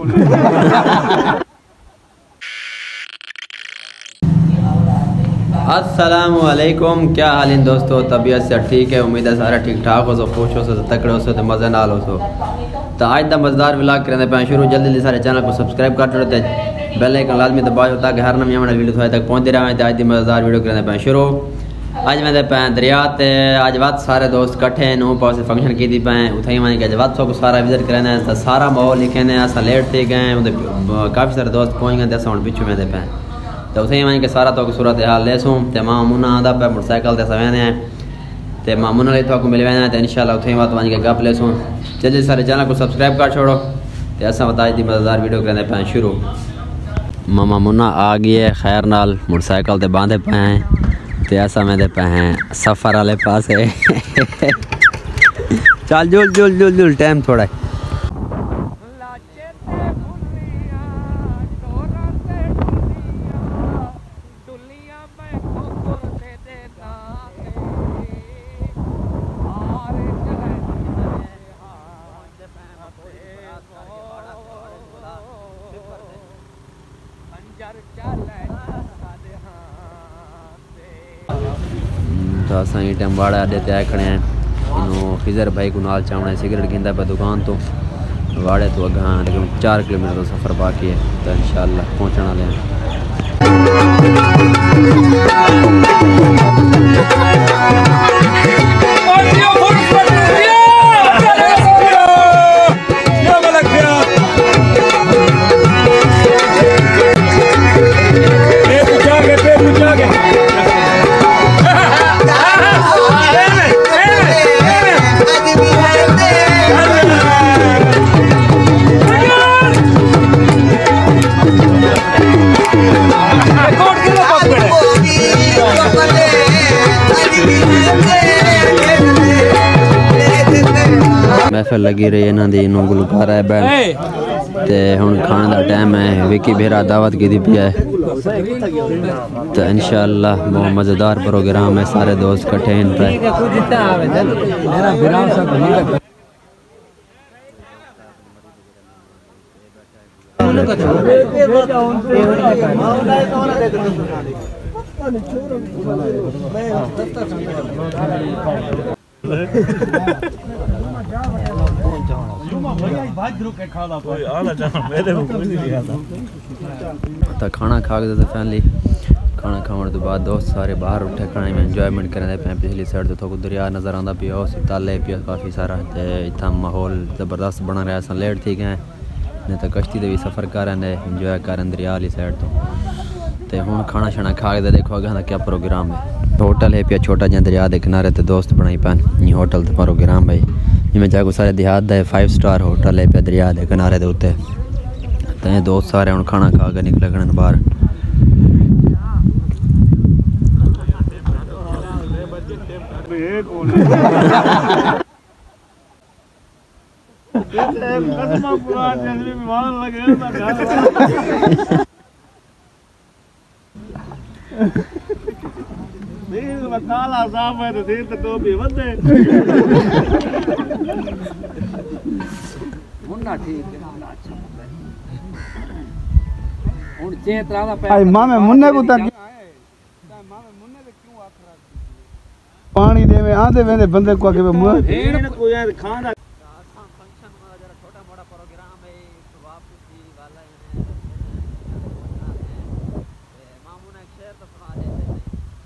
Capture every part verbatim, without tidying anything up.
अस्सलाम वालेकुम, क्या हाल इन दोस्तों? तबीयत से ठीक है? उम्मीद है सारा ठीक ठाक हो सो, खुश हो सो, तकड़े हो सो, तो मज़े नाल हो सो। तो आज का मज़ेदार व्लॉग करने पे शुरू। जल्दी जल्दी सारे चैनल को सब्सक्राइब कर छोड़ते, बेल आइकन लाजमी दबाओ ताकि हर नवी आने वीडियो थोड़े तक पहुँचते रहे। तो आज की मज़ेदार वीडियो करने पे शुरू। अज मैं पे दरिया ते अज वत सारे दोस्त कट्ठे नूह पास फंक्शन की पे उठाई वहीं के वत सो सारा विजिट करना तो सारा माहौल लिखे ने अस लेट थी गए। काफ़ी सारे दोस्त पहुँच गए तो हम पिछू में पे तो उसे वहीं के सारा तो सूरत हाल लेसूँ तो माँ मुन्ना आंदा पे मोटरसाइकिल से सवेने हैं तो माँ मुन्ना तो मिल वेना तो इंशाल्लाह उसे बात वहीं के गप लेसूँ। जल्दी सारे चैनल को सब्सक्राइब कर छोड़ो तो ऐसा बता दी मज़ेदार वीडियो करने पे शुरू। मामा मुन्ना आ गई है खैर नाल मोटरसाइकिल से बांधे पे हैं तो ऐसा मैं पे हैं सफ़र वाले पास है। चल जुल जुल जुल जुल टाइम थोड़ा तो असा ही टाइम वाड़ा अड्डे ते आए खड़े हैं। इन्हों खिजर भाई को नाल चावना सिगरेट गिंदा पे दुकान तो वाड़े तो अगह लेकिन चार किलोमीटर तो सफ़र बाकी है तो इंशाल्लाह पहुँचने वाले हैं। महफिल लगी रही इन्हों की इनू गुलकारा है बैठ ते हुण खाने का टाइम है। विकी भेरा दावत की पी है तो इंशाल्लाह बहुत मज़ेदार प्रोग्राम है। सारे दोस्त कट्ठे इन पे तो खाना खा के तो फैमिली खाना खाने तो बाद दोस्त सारे बाहर उठे खाने में इंजॉयमेंट करने पे। पिछली साइड तो थोड़ा दरिया नज़र आता पिया उस ताले पिया काफ़ी सारा तो इतना माहौल ज़बरदस्त बना रहा। अस लेट थी गए नहीं तो कश्ती से भी सफ़र कर इंजॉय कर दरिया वाली साइड तो ते हुण खाना शाना खा के देखो अगर क्या प्रोग्राम है। होटल है पिया छोटा जहाँ दरिया के किनारे तो दोस्त बनाई पैन ये होटल तो प्रोग्राम भाई जिमें चाहे सारे देहात का फाइव स्टार होटल है पिया दरिया के किनारे के उत्ते तो दोस्त सारे हम खाना खा के निकले गए बाहर। काला साफ है तो सिर तो टोपी बंदे मुन्ना ठीक है हुन चेत रादा पे आई मामे मुन्ने को तक मामे मुन्ने दे क्यों आख रहा पानी देवे आंदे वेंदे बंदे को के मुंह भेड़ को यार खांदा फंक्शन में जरा छोटा मोटा प्रोग्राम है तो वापसी वाला है मामू ने एक शेर तो सुना देते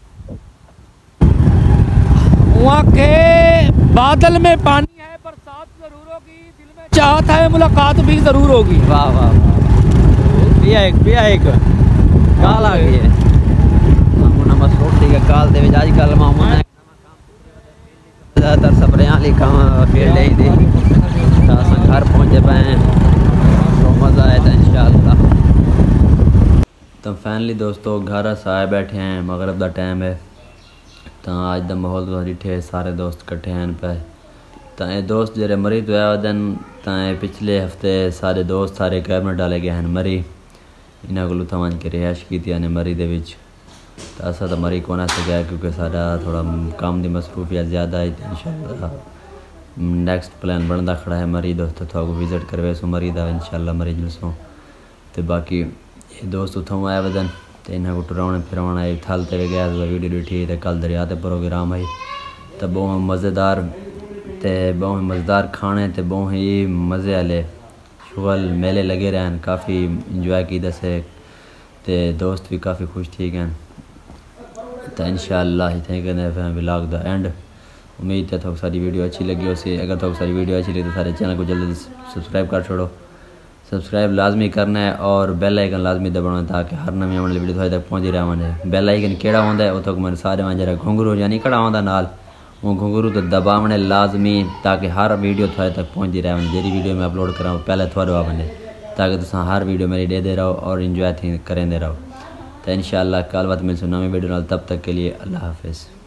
वहाँ के बादल में पानी है, बरसात जरूर होगी, दिल में चाहत है मुलाकात भी जरूर होगी। वाह वाह पिया एक पिया एक काल आ गई है मामू ना बस रोटी का काल दे आजकल मामू ने ज़्यादातर सपरे लिखा फील्ड ही थी घर पहुँचे पे तो मज़ा आया था इंशाल्लाह। तो फैमिली दोस्तों घर आए बैठे हैं मगरब का टाइम है तो अज का माहौल तो डिठे सारे दोस्त कट्ठे हैं पे तो ये दोस्त जेरे मरी तो आया दिन तो पिछले हफ्ते सारे दोस्त सारे कैबिनेट डाले गए हैं मरी इन्हों को तवन के रिहाइश की थी मरी दे विच तो असा तो मरी को ना सकिया क्योंकि सारा थोड़ा काम की मसरूफियत ज़्यादा है। इंशाअल्लाह नैक्सट प्लान बनता खड़ा है मरी दोस्तों थोड़ा विजिट करवे सो मरी दा इंशाल्लाह मरी जुलसों तो बाकी ये दोस्त उतों आया वदन तो इन्हें को टुराने फिराने आए थल ते गया वीडियो डिठी तो कल दरिया ते प्रोग्राम आई तो बहुत मज़ेदार ते बहुत मज़ेदार खाने ते बहुत ही मज़े वाले शुगल मेले लगे रहन काफ़ी इंजॉय की दसे ते दोस्त भी काफ़ी खुश ठीक हैं तो इंशाल्लाह इतने कहने व्लॉग दा एंड उम्मीद है तो सारी वीडियो अच्छी लगी उसे अगर तो सारी वीडियो अच्छी लगी तो सारे चैनल को जल्दी सब्सक्राइब कर छोड़ो सब्सक्राइब लाजमी करना है और बेल आइकन लाजमी दबाना है ताकि हर नवी आने वाली वीडियो थोड़े तक पहुँची रहे बेल आइकन केड़ा होंदा है उतो मैंने सारे में जरा घुंघरू यानी कड़ा होंदा नाल वो घुंघरू तो दबावने लाजमी ताकि हर वीडियो थोड़े तक पहुँची रहे जी वीडियो मैं अपलोड कराऊँ पहले थोड़े आने ताकि तुम हर वीडियो मेरी दे दे रहो और इंजॉय थी करेंदे रहो तो इंशाल्लाह कल बात मिलसूँ नवी वीडियो नाल तब तक के लिए अल्लाह हाफिज़।